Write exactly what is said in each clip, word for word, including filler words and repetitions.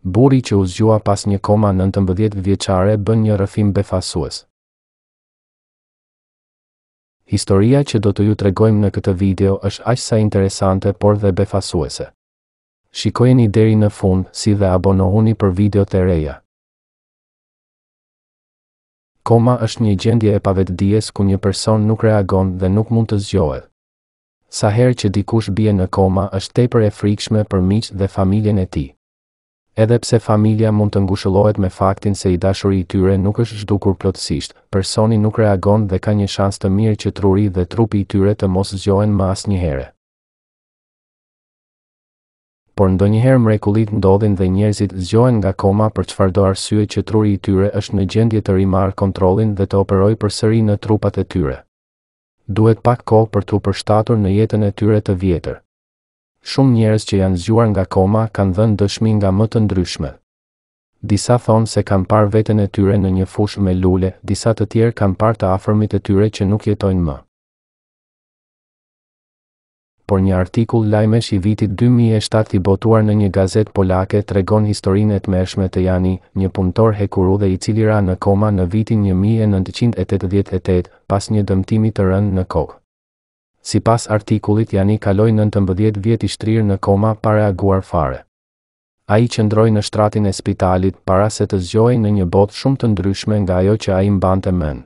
Burri që u zgjua pas një koma nëntëmbëdhjetë vjeçare bën një rrëfim befasues. Historia që do të ju tregojmë në këtë video është aq sa interesante por dhe befasuese. Shikojeni deri në fund, si dhe abonohuni për videot e reja. Koma është një gjendje e pavetëdijes ku një person nuk reagon dhe nuk mund të zgjohet. Sa herë që dikush bie në koma është tepër e frikshme për miqtë dhe familjen e tij. Edhe pse familja mund të ngushëllohet me faktin se i dashuri i tyre nuk është zhdukur plotësisht, personi nuk reagon dhe ka një shans të mirë që truri dhe trupi i tyre të mos zgjohen më asnjëherë. Por ndonjëherë mrekullit ndodhin dhe njerëzit zgjohen nga koma për çfarëdo arsye që truri i tyre është në gjendje të rimarrë kontrollin dhe të operojë përsëri në trupat e tyre. Duhet pak kohë për t'u përshtatur në jetën e tyre të vjetër. Shumë njerëz që janë zgjuar nga koma kanë dhënë dëshmi nga më të ndryshme. Disa thonë se kanë parë veten e tyre në një fushë me lule, disa të tjerë kanë parë të afërmit e tyre që nuk jetojnë më. Por një artikull lajmesh i vitit dy mijë e shtatë i botuar në një gazetë polake tregon historinë e tmerrshme të Jani, një punëtor hekurudhe i cili ra në koma në vitin një mijë e nëntëqind e tetëdhjetë e tetë, pas një dëmtimi të rënd në kokë. Sipas artikullit, Jani kaloi nëntëmbëdhjetë vjet i shtrirë në koma pa reaguar fare. Ai qëndroi në shtratin e spitalit para se të zgjohej në një botë shumë të ndryshme nga ajo që ai mbante mend.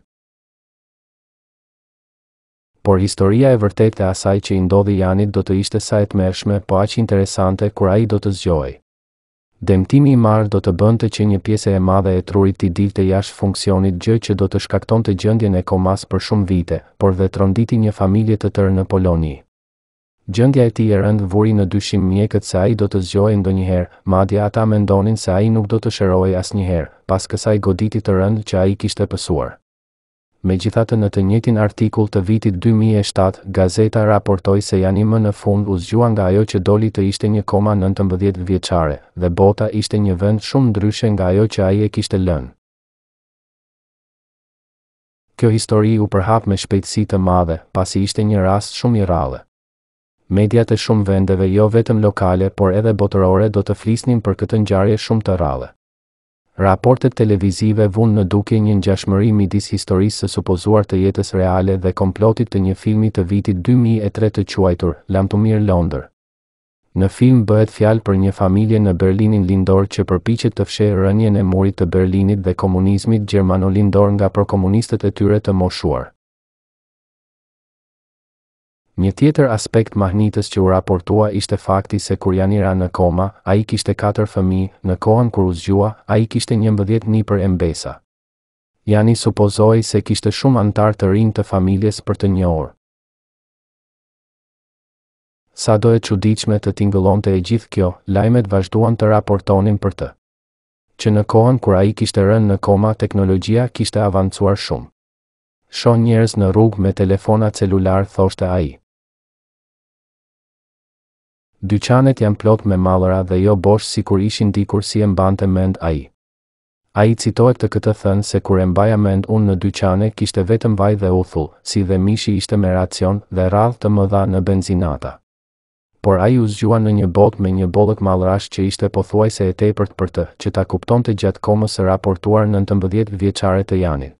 Por historia e vërtetë e asaj që i ndodhi Janit do të ishte sa e tmerrshme, po aq interesante kur ai do të zgjohej. Dëmtimi i marrë do të bënte që një pjesë e madhe e trurit t'i dilte jashtë funksionit, gjë që do të shkaktonte gjendjen e komas për shumë vite, por dhe tronditi një familje të tërë në Poloni. Gjendja e tij e rënd vuri në dyshim mjekët se ai do të zgjohej ndonjëherë, madje ata mendonin se ai nuk do të shërohej asnjëherë, pas kësaj goditi të rënd që ai kishte pësuar. Megjithatë, në të njëjtin artikull të vitit dy mijë e shtatë, gazeta raportoi se Jani më në fund u zgjua nga ajo që doli të ishte një koma nëntëmbëdhjetë vjeçare, dhe bota ishte një vend shumë ndryshe nga ajo që ai e kishte lënë. Kjo histori u përhap me shpejtësi të madhe, pasi ishte një rast shumë i rrallë. Mediat e shumë vendeve, jo vetëm lokale, por edhe botërore, do të flisnin për këtë ngjarje shumë të rrallë. Raportet televizive vunë në dukje një ngjashmëri midis historisë së supozuar të jetës reale dhe komplotit të një filmi të vitit dy mijë e tre të quajtur Lamtumir Londër. Në film bëhet fjalë për një familje në Berlinin lindor që përpiqet të fshehë rënien e murit të Berlinit dhe komunizmit gjermano-lindor nga prokomunistët e tyre të moshuar. Një tjetër aspekt mahnitës që u raportua ishte fakti se kur Jani ra në koma, ai kishte katër fëmijë, në kohën kur u zgjua, ai kishte njëmbëdhjetë nipër e mbesa. Jani supozoi se kishte shumë antar të rinj të familjes për të njohur. Sado e çuditshme të tingëllonte e gjithë kjo, lajmet vazhduan të raportonin për të. Që në kohën kur ai kishte rënë në koma, teknologjia kishte avancuar shumë. Shoh njerëz në rrugë me telefona celular, thoshte ai. Dyqanet janë plot me mallra dhe jo bosh si kur ishin dikur, si e mbante mend ai. Ai citohet të këtë thënë se kur e mbaja mend unë në dyqane kishte vetëm vaj dhe uthull, si dhe mishi ishte me racion dhe radhë të mëdha në benzinata. Por ai u zgjua në një botë me një bollëk mallrash që ishte pothuajse e tepërt për të, që ta kuptonte gjatë komës së raportuar nëntëmbëdhjetë vjeçare të Janit.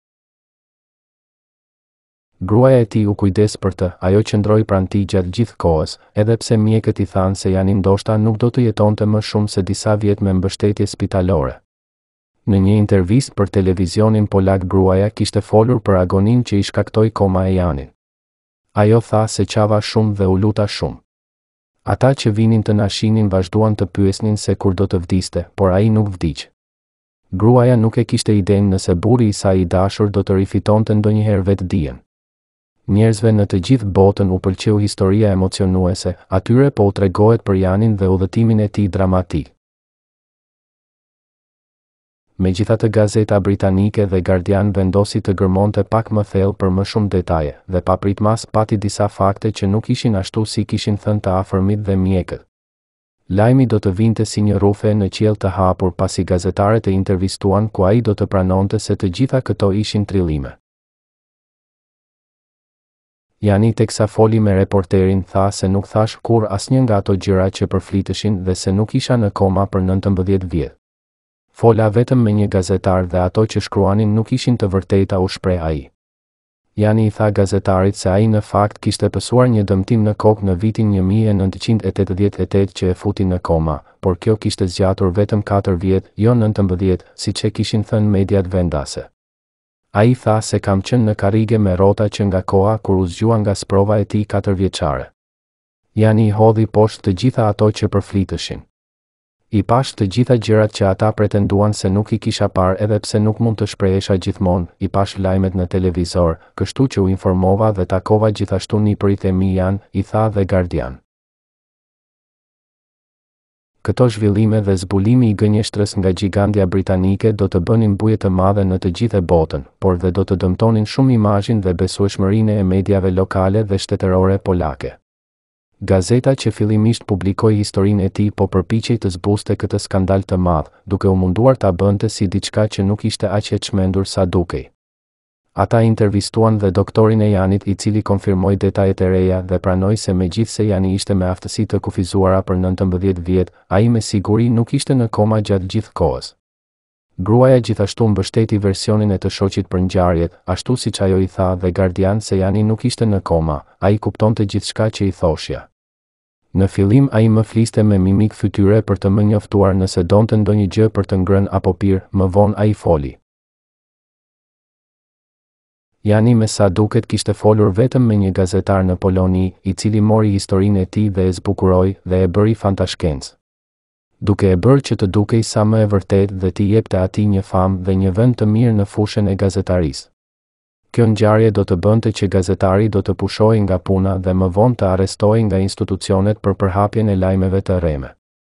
Gruaja e tij u kujdes për të, ajo qëndroi pranë tij gjatë gjithë kohës, edhe pse mjekët i thanë se Jani ndoshta nuk do të jetonte më shumë se disa vjet me mbështetje spitalore. Në një intervistë për televizionin polak, gruaja kishte folur për agoninë që i shkaktoi koma e Janit. Ajo tha se qava shumë dhe u luta shumë. Ata që vinin të na shihnin vazhduan të pyesnin se kur do të vdiste, por ai nuk vdiq. Gruaja nuk e kishte idenë nëse burri i saj i dashur do të rifitonte ndonjëherë vetëdijen. Njerëzve në të gjithë botën u pëlqeu historia emocionuese, atyre po u tregohet për Janin dhe udhëtimin e tij dramatik. Megjithatë, gazeta britanike The Guardian vendosi të gërmonte pak më thellë për më shumë detaje, dhe papritmas pati disa fakte që nuk ishin ashtu si kishin thënë të afërmit dhe mjekët. Lajmi do të vinte si një rrufe në qiell të hapur pasi gazetarët e intervistuan, ku ai do të pranonte se të gjitha këto ishin trillime. Jani teksa foli me reporterin tha se nuk thash kur asnjë nga ato gjëra që përfliteshin dhe se nuk isha në koma për nëntëmbëdhjetë vjet. Fola vetëm me një gazetar dhe ato që shkruanin nuk ishin të vërteta, u shpreh ai. Jani i tha gazetarit se ai në fakt kishte pësuar një dëmtim në kokë në vitin një mijë e nëntëqind e tetëdhjetë e tetë që e futi në koma, por kjo kishte zgjatur vetëm katër vjet, jo nëntëmbëdhjetë, siç e kishin thënë mediat vendase. Ai tha se kam qenë në karrige me rrota që nga koha kur u zgjua nga sprova e tij katërvjeçare. Jani i hodhi poshtë të gjitha ato që përfliteshin. I pash të gjitha gjërat që ata pretenduan se nuk i kisha parë edhe pse nuk mund të shprehesha gjithmonë, i pash lajmet në televizor, kështu që u informova dhe takova gjithashtu nipërit e mi janë, i tha The Guardian. Këto zhvillime dhe zbulimi i gënjeshtrës nga gjigandja britanike do të bënin buje të madhe në të gjithë botën, por dhe do të dëmtonin shumë imazhin dhe besueshmërinë e mediave lokale dhe shtetërore polake. Gazeta që fillimisht publikoi historinë e tij po përpiqej të zbuste këtë skandal të madh, duke u munduar ta bënte si diçka që nuk ishte aq e çmendur sa dukej. Ata intervistuan dhe doktorin e Janit, i cili konfirmoi detajet e reja dhe pranoi se megjithse Jani ishte me aftësi të kufizuara për nëntëmbëdhjetë vjet, ai me siguri nuk ishte në koma gjatë gjithë kohës. Gruaja gjithashtu mbështeti versionin e të shoqit për ngjarjet, ashtu siç ajo i tha The Guardian se Jani nuk ishte në koma, ai kuptonte gjithçka që i thoshja. Në fillim ai më fliste me mimik fytyre për të më njoftuar nëse donte ndonjë gjë për të ngrënë apo pirë, më vonë ai foli. Jani me sa duket kishte folur vetëm me një gazetar në Poloni, i cili mori historinë e tij dhe e zbukuroi dhe e bëri fantashkencë, duke e bërë që të dukej sa më e vërtetë dhe t'i jepte atij një famë dhe një vend të mirë në fushën e gazetarisë. Kjo ngjarje do të bënte që gazetari do të pushohej nga puna dhe më vonë të arrestohej nga institucionet për përhapjen e lajmeve të rreme.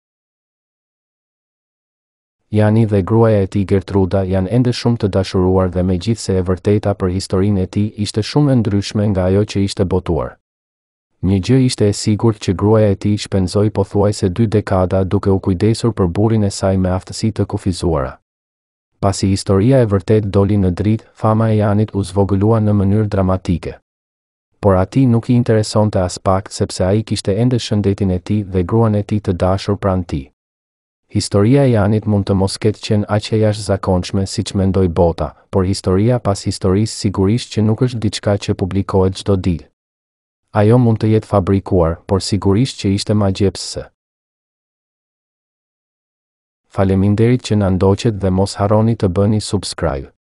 Jani dhe gruaja e tij Gertruda janë ende shumë të dashuruar dhe megjithse e vërteta për historinë e tij ishte shumë e ndryshme nga ajo që ishte botuar. Një gjë ishte e sigurt që gruaja e tij shpenzoi pothuajse dy dekada duke u kujdesur për burrin e saj me aftësi të kufizuara. Pasi historia e vërtet doli në dritë, fama e Janit u zvogëlua në mënyrë dramatike. Por atij nuk i interesonte as pak sepse ai kishte ende shëndetin e tij dhe gruan e tij të dashur pranë tij. Historia e Janit mund të mos ketë qenë aq e jashtëzakonshme siç mendoi bota, por historia pas historisë sigurisht që nuk është diçka që publikohet çdo ditë. Ajo mund të jetë fabrikuar, por sigurisht që ishte magjepsëse. Faleminderit që na ndoqët dhe mos harroni të bëni subscribe.